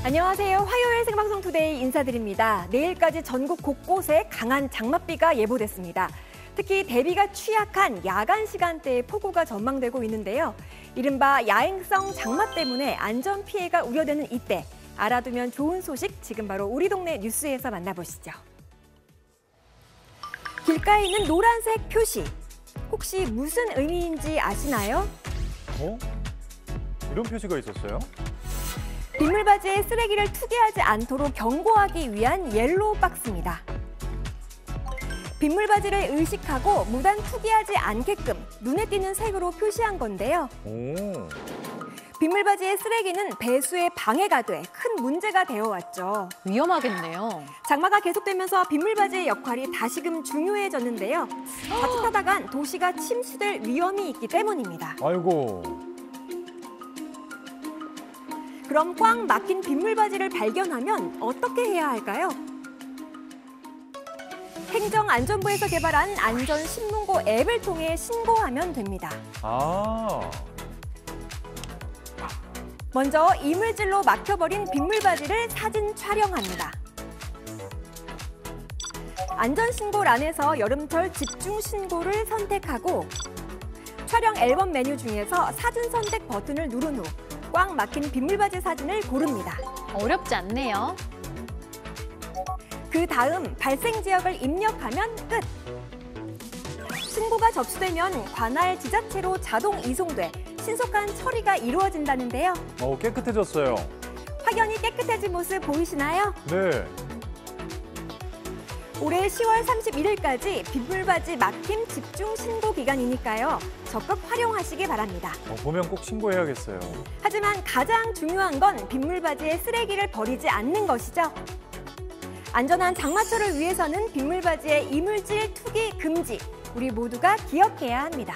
안녕하세요. 화요일 생방송 투데이 인사드립니다. 내일까지 전국 곳곳에 강한 장맛비가 예보됐습니다. 특히 대비가 취약한 야간 시간대에 폭우가 전망되고 있는데요. 이른바 야행성 장마 때문에 안전 피해가 우려되는 이때 알아두면 좋은 소식 지금 바로 우리 동네 뉴스에서 만나보시죠. 길가에 있는 노란색 표시. 혹시 무슨 의미인지 아시나요? 이런 표시가 있었어요? 빗물바지에 쓰레기를 투기하지 않도록 경고하기 위한 옐로우 박스입니다. 빗물바지를 의식하고 무단 투기하지 않게끔 눈에 띄는 색으로 표시한 건데요. 빗물바지의 쓰레기는 배수에 방해가 돼 큰 문제가 되어왔죠. 위험하겠네요. 장마가 계속되면서 빗물바지의 역할이 다시금 중요해졌는데요. 자칫하다간 도시가 침수될 위험이 있기 때문입니다. 아이고. 그럼 꽉 막힌 빗물바지를 발견하면 어떻게 해야 할까요? 행정안전부에서 개발한 안전신문고 앱을 통해 신고하면 됩니다. 먼저 이물질로 막혀버린 빗물바지를 사진 촬영합니다. 안전신고란에서 여름철 집중신고를 선택하고 촬영 앨범 메뉴 중에서 사진 선택 버튼을 누른 후 꽉 막힌 빗물바지 사진을 고릅니다. 어렵지 않네요. 그 다음 발생 지역을 입력하면 끝! 신고가 접수되면 관할 지자체로 자동 이송돼 신속한 처리가 이루어진다는데요. 깨끗해졌어요. 확연히 깨끗해진 모습 보이시나요? 네. 올해 10월 31일까지 빗물바지 막힘 집중 신고 기간이니까요. 적극 활용하시기 바랍니다. 보면 꼭 신고해야겠어요. 하지만 가장 중요한 건 빗물바지에 쓰레기를 버리지 않는 것이죠. 안전한 장마철을 위해서는 빗물바지의 이물질 투기 금지, 우리 모두가 기억해야 합니다.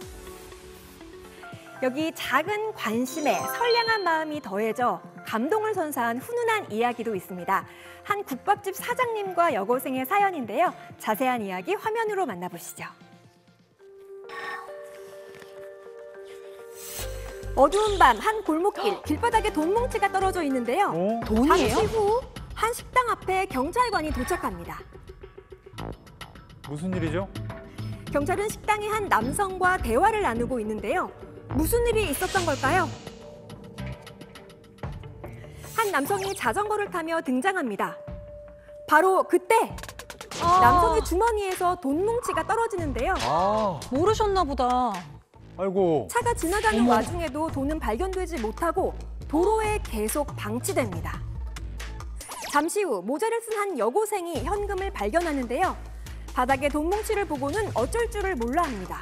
여기 작은 관심에 선량한 마음이 더해져 감동을 선사한 훈훈한 이야기도 있습니다. 한 국밥집 사장님과 여고생의 사연인데요. 자세한 이야기 화면으로 만나보시죠. 어두운 밤 한 골목길, 길바닥에 돈 뭉치가 떨어져 있는데요. 돈이에요? 잠시 후 한 식당 앞에 경찰관이 도착합니다. 무슨 일이죠? 경찰은 식당의 한 남성과 대화를 나누고 있는데요. 무슨 일이 있었던 걸까요? 한 남성이 자전거를 타며 등장합니다. 바로 그때 남성의 주머니에서 돈 뭉치가 떨어지는데요. 모르셨나 보다. 아이고. 차가 지나가는 와중에도 돈은 발견되지 못하고 도로에 계속 방치됩니다. 잠시 후 모자를 쓴 한 여고생이 현금을 발견하는데요. 바닥에 돈 뭉치를 보고는 어쩔 줄을 몰라 합니다.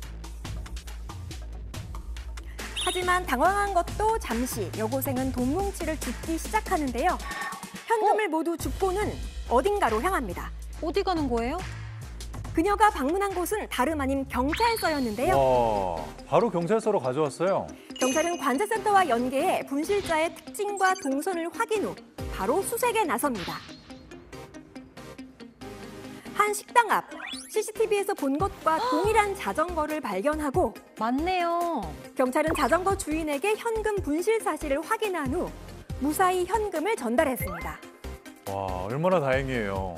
하지만 당황한 것도 잠시 여고생은 돈 뭉치를 줍기 시작하는데요. 현금을 모두 줍고는 어딘가로 향합니다. 어디 가는 거예요? 그녀가 방문한 곳은 다름 아닌 경찰서였는데요. 와, 바로 경찰서로 가져왔어요. 경찰은 관제센터와 연계해 분실자의 특징과 동선을 확인 후 바로 수색에 나섭니다. 한 식당 앞, CCTV에서 본 것과 동일한 자전거를 발견하고 맞네요. 경찰은 자전거 주인에게 현금 분실 사실을 확인한 후 무사히 현금을 전달했습니다. 와, 얼마나 다행이에요.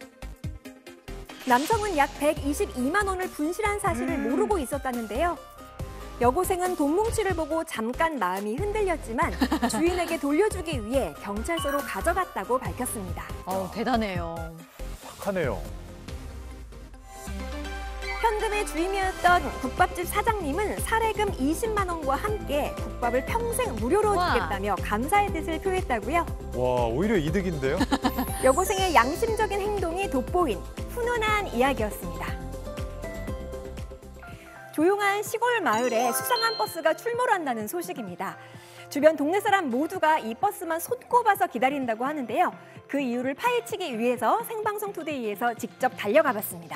남성은 약 122만 원을 분실한 사실을 모르고 있었다는데요. 여고생은 돈 뭉치를 보고 잠깐 마음이 흔들렸지만 주인에게 돌려주기 위해 경찰서로 가져갔다고 밝혔습니다. 대단해요. 착하네요. 현금의 주인이었던 국밥집 사장님은 사례금 20만 원과 함께 국밥을 평생 무료로 주겠다며 감사의 뜻을 표했다고요. 와, 오히려 이득인데요? 여고생의 양심적인 행동이 돋보인 훈훈한 이야기였습니다. 조용한 시골 마을에 수상한 버스가 출몰한다는 소식입니다. 주변 동네 사람 모두가 이 버스만 손꼽아서 기다린다고 하는데요. 그 이유를 파헤치기 위해서 생방송 투데이에서 직접 달려가 봤습니다.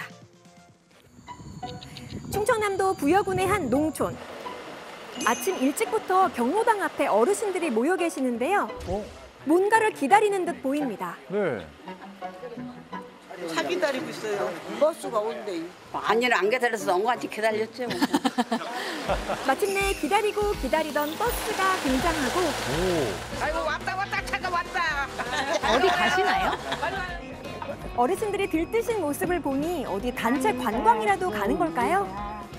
충청남도 부여군의 한 농촌. 아침 일찍부터 경로당 앞에 어르신들이 모여 계시는데요. 뭔가를 기다리는 듯 보입니다. 네. 차 기다리고 있어요. 버스가 온대. 아니는 안 기다려서 엉같이 기다렸죠. 마침내 기다리고 기다리던 버스가 등장하고 아이고 왔다 차가 어디 가시나요? 어르신들이 들뜨신 모습을 보니 어디 단체 관광이라도 가는 걸까요?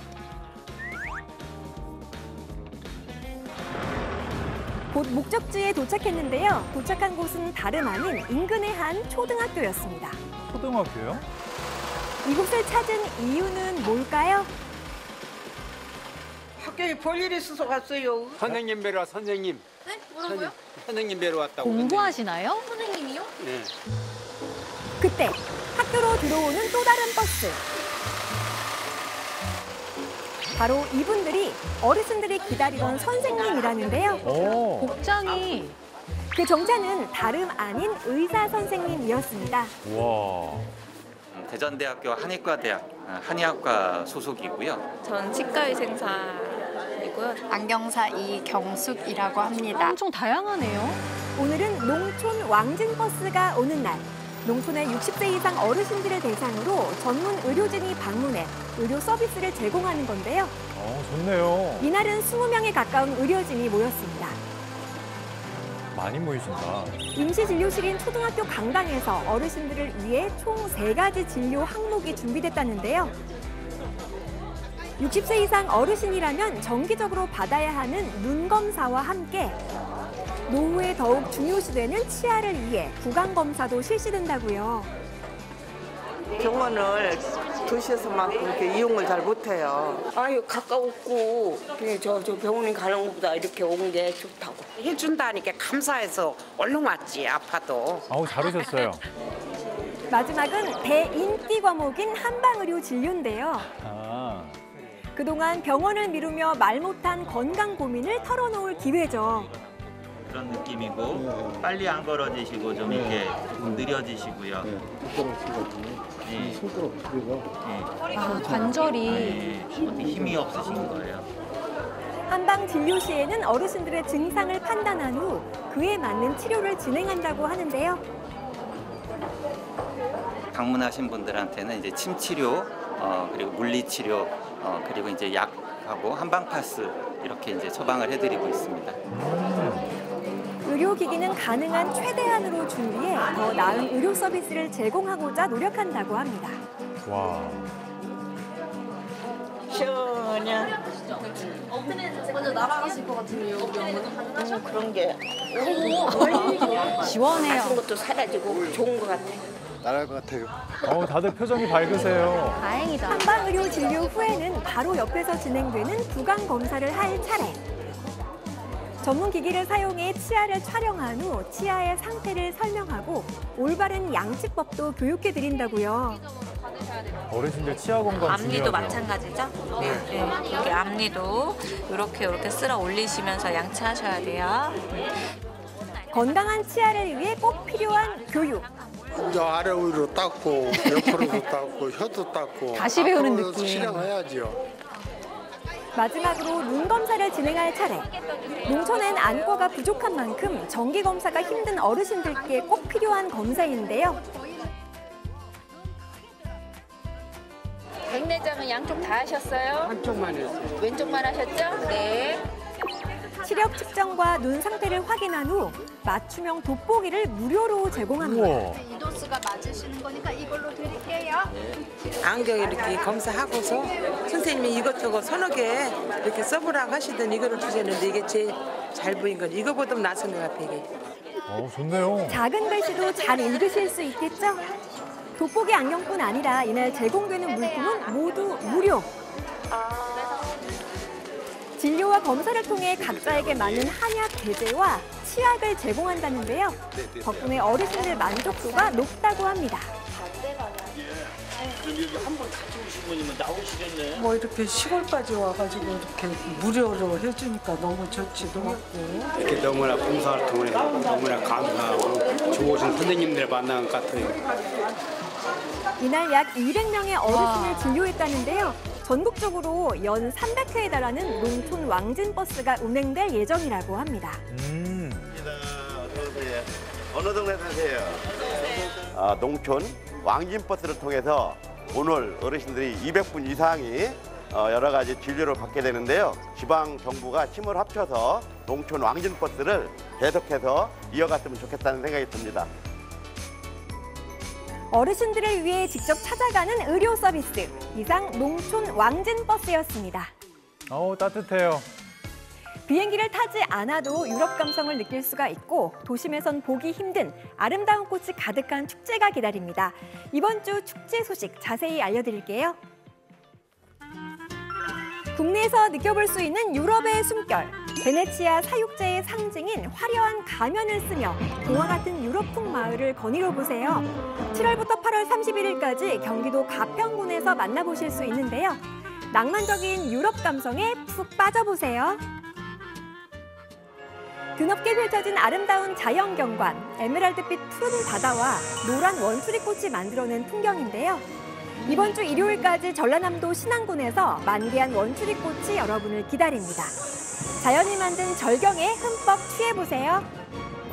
곧 목적지에 도착했는데요. 도착한 곳은 다름 아닌 인근의 한 초등학교였습니다. 초등학교요? 이곳을 찾은 이유는 뭘까요? 학교에 볼일 있어서 갔어요. 선생님 뵈러 선생님. 네? 뭐라고요? 선생님 뵈러 왔다고. 공부하시나요? 선생님이요? 네. 그때 학교로 들어오는 또 다른 버스. 바로 이분들이 어르신들이 기다리던 선생님이라는데요. 오, 복장이 그 정자는 다름 아닌 의사 선생님이었습니다. 와. 대전대학교 한의과대학 한의학과 소속이고요. 전 치과의생사이고요. 안경사 이경숙이라고 합니다. 엄청 다양하네요. 오늘은 농촌 왕진버스가 오는 날. 농촌의 60세 이상 어르신들을 대상으로 전문 의료진이 방문해 의료 서비스를 제공하는 건데요. 좋네요. 이날은 20명에 가까운 의료진이 모였습니다. 많이 모이신다. 임시진료실인 초등학교 강당에서 어르신들을 위해 총 3가지 진료 항목이 준비됐다는데요. 60세 이상 어르신이라면 정기적으로 받아야 하는 눈 검사와 함께 노후에 더욱 중요시되는 치아를 위해 구강 검사도 실시된다고요. 병원을 도시에서만큼 이렇게 이용을 잘 못해요. 아유 가까웠고 그냥 저 병원에 가는 것보다 이렇게 온 게 좋다고. 해준다니까 감사해서 얼른 왔지 아파도. 아우, 잘하셨어요. 마지막은 대인기 과목인 한방의료 진료인데요. 아, 그동안 병원을 미루며 말 못한 건강 고민을 털어놓을 기회죠. 그런 느낌이고 빨리 안 걸어지시고 좀 이렇게 느려지시고요. 네. 아, 관절이 네. 어떻게 힘이 없으신 거예요. 한방 진료 시에는 어르신들의 증상을 판단한 후 그에 맞는 치료를 진행한다고 하는데요. 방문하신 분들한테는 이제 침 치료, 그리고 물리 치료, 그리고 이제 약하고 한방 파스 이렇게 이제 처방을 해드리고 있습니다. 의료기기는 가능한 최대한으로 준비해 더 나은 의료 서비스를 제공하고자 노력한다고 합니다. 와. 시원해. 먼저 날아가실 것 같은데요, 우리 어머니? 그런 게 시원해요. 그런 것도 사라지고 좋은 것 같아. 나갈 것 같아요. 다들 표정이 밝으세요. 다행이다. 한방의료 진료 후에는 바로 옆에서 진행되는 구강 검사를 할 차례. 전문 기기를 사용해 치아를 촬영한 후 치아의 상태를 설명하고 올바른 양치법도 교육해 드린다고요. 어르신들 치아 건강 앞니도 중요하죠. 마찬가지죠? 네. 이렇게 앞니도 이렇게 쓸어 올리시면서 양치하셔야 돼요. 건강한 치아를 위해 꼭 필요한 교육. 이제 아래 위로 닦고 옆으로도 닦고 혀도 닦고 다시 배우는 앞으로 느낌. 실행해야죠. 마지막으로 눈 검사를 진행할 차례. 농촌엔 안과가 부족한 만큼 정기 검사가 힘든 어르신들께 꼭 필요한 검사인데요. 백내장은 양쪽 다 하셨어요? 한쪽만 했어요. 왼쪽만 하셨죠? 네. 시력 측정과 눈 상태를 확인한 후 맞춤형 돋보기를 무료로 제공합니다. 우와. 이 도수가 맞으시는 거니까 이걸로 드릴게요. 안경 이렇게 검사하고서 선생님이 이것저것 서너 개 이렇게 써보라고 하시더니 이거를 주셨는데 이게 제일 잘 보인 건 이거보다 낫은 것 같아요. 이게. 좋네요. 작은 글씨도 잘 읽으실 수 있겠죠? 돋보기 안경뿐 아니라 이날 제공되는 물품은 모두 무료. 진료와 검사를 통해 각자에게 맞는 한약 배제와 치약을 제공한다는데요. 덕분에 어르신들 만족도가 높다고 합니다. 뭐 이렇게 시골까지 와가지고 이렇게 무료로 해주니까 너무 좋지도 않고. 이렇게 너무나 봉사활동을 해서 너무나 감사하고 좋으신 선생님들 만난 것 같아요. 이날 약 200명의 어르신을 진료했다는데요. 전국적으로 연 300회에 달하는 농촌 왕진버스가 운행될 예정이라고 합니다. 어느 동네 사세요? 농촌 왕진버스를 통해서 오늘 어르신들이 200분 이상이 여러 가지 진료를 받게 되는데요. 지방 정부가 힘을 합쳐서 농촌 왕진버스를 계속해서 이어갔으면 좋겠다는 생각이 듭니다. 어르신들을 위해 직접 찾아가는 의료 서비스. 이상 농촌 왕진버스였습니다. 따뜻해요. 비행기를 타지 않아도 유럽 감성을 느낄 수가 있고 도심에선 보기 힘든 아름다운 꽃이 가득한 축제가 기다립니다. 이번 주 축제 소식 자세히 알려드릴게요. 국내에서 느껴볼 수 있는 유럽의 숨결. 베네치아 사육제의 상징인 화려한 가면을 쓰며 동화 같은 유럽풍 마을을 거닐어 보세요. 7월부터 8월 31일까지 경기도 가평군에서 만나보실 수 있는데요. 낭만적인 유럽 감성에 푹 빠져보세요. 드넓게 펼쳐진 아름다운 자연 경관, 에메랄드빛 푸른 바다와 노란 원추리꽃이 만들어낸 풍경인데요. 이번 주 일요일까지 전라남도 신안군에서 만개한 원추리꽃이 여러분을 기다립니다. 자연이 만든 절경에 흠뻑 취해보세요.